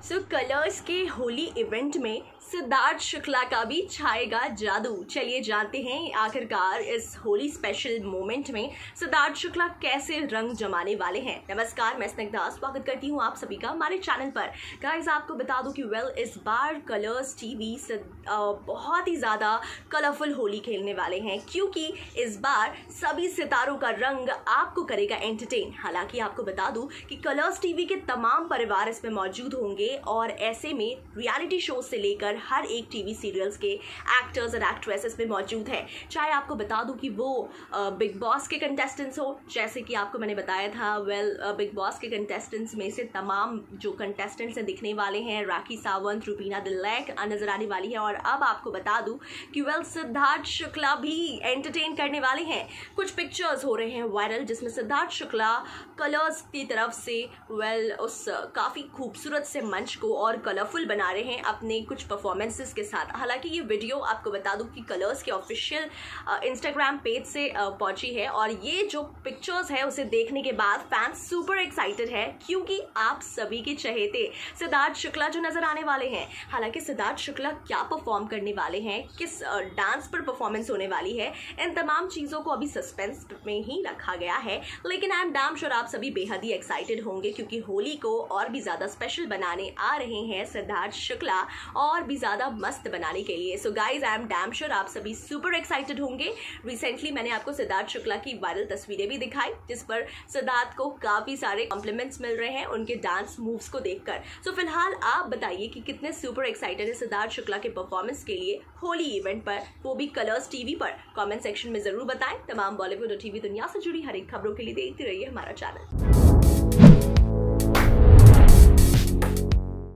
Colours के Holi event में सिद्धार्थ शुक्ला का भी छाएगा जादू। चलिए जानते हैं आखिरकार इस होली स्पेशल मोमेंट में सिद्धार्थ शुक्ला कैसे रंग जमाने वाले हैं। नमस्कार, मैं स्निग्धा स्वागत करती हूँ आप सभी का हमारे चैनल पर। गाइस, आपको बता दूं कि इस बार कलर्स टीवी बहुत ही ज़्यादा कलरफुल होली खेलने वाले हैं, क्योंकि इस बार सभी सितारों का रंग आपको करेगा एंटरटेन। हालांकि आपको बता दूं कि कलर्स टीवी के तमाम परिवार इसमें मौजूद होंगे और ऐसे में रियलिटी शो से लेकर हर एक टीवी सीरियल्स के एक्टर्स और एक्ट्रेसेस में मौजूद है। चाहे आपको बता दूं कि वो बिग बॉस के कंटेस्टेंट्स हो, जैसे कि आपको मैंने बताया था बिग बॉस के कंटेस्टेंट्स में से तमाम जो कंटेस्टेंट्स हैं दिखने वाले हैं। राखी सावंत, रुबीना दिलैक नजर आने वाली है। और अब आपको बता दूं कि सिद्धार्थ शुक्ला भी एंटरटेन करने वाले हैं। कुछ पिक्चर्स हो रहे हैं वायरल, जिसमें सिद्धार्थ शुक्ला कलर्स की तरफ से उस काफ़ी खूबसूरत से मंच को और कलरफुल बना रहे हैं अपने कुछ परफॉर्मेंसेस के साथ। हालांकि ये वीडियो आपको बता दूं कि कलर्स के ऑफिशियल इंस्टाग्राम पेज से पहुंची है, और ये जो पिक्चर्स है उसे देखने के बाद फैंस सुपर एक्साइटेड है, क्योंकि आप सभी के चहेते सिद्धार्थ शुक्ला जो नजर आने वाले हैं। हालांकि सिद्धार्थ शुक्ला क्या परफॉर्म करने वाले हैं, किस डांस पर परफॉर्मेंस होने वाली है, इन तमाम चीज़ों को अभी सस्पेंस में ही रखा गया है। लेकिन आई एम डैम श्योर आप सभी बेहद ही एक्साइटेड होंगे, क्योंकि होली को और भी ज़्यादा स्पेशल बनाने आ रहे हैं सिद्धार्थ शुक्ला, और भी ज़्यादा मस्त बनाने के लिए। So guys, I am damn sure आप सभी सुपर एक्साइटेड होंगे। रिसेंटली मैंने आपको सिद्धार्थ शुक्ला की वायरल तस्वीरें भी दिखाई, जिस पर सिद्धार्थ को काफ़ी सारे कॉम्प्लीमेंट्स मिल रहे हैं उनके डांस मूव्स को देखकर। सो फिलहाल आप बताइए कि कितने सुपर एक्साइटेड है सिद्धार्थ शुक्ला के परफॉर्मेंस के लिए होली इवेंट पर, वो भी कलर्स टीवी पर। कमेंट सेक्शन में जरूर बताएं। तमाम बॉलीवुड और टीवी दुनिया से जुड़ी हर एक खबरों के लिए देखते रहिए हमारा चैनल।